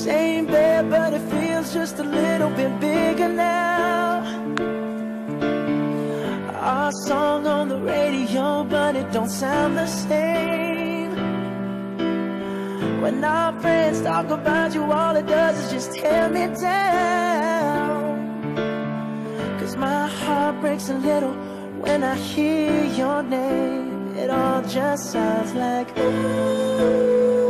Same bed, but it feels just a little bit bigger now. Our song on the radio, but it don't sound the same. When our friends talk about you, all it does is just tear me down. 'Cause my heart breaks a little when I hear your name. It all just sounds like ooh.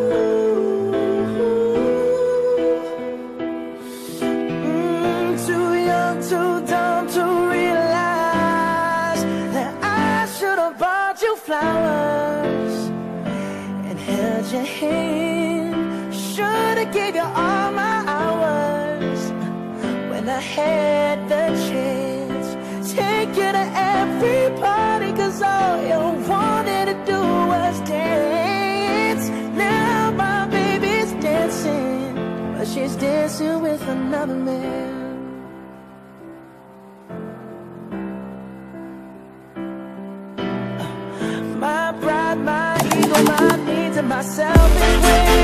Too young, too dumb to realize that I should have bought you flowers and held your hand. Should have gave you all my hours when I had the chance. Take you to every party, 'cause all you wanted to do was dance. Now my baby's dancing, but she's dancing with another man. My pride, my ego, my needs, and my selfish ways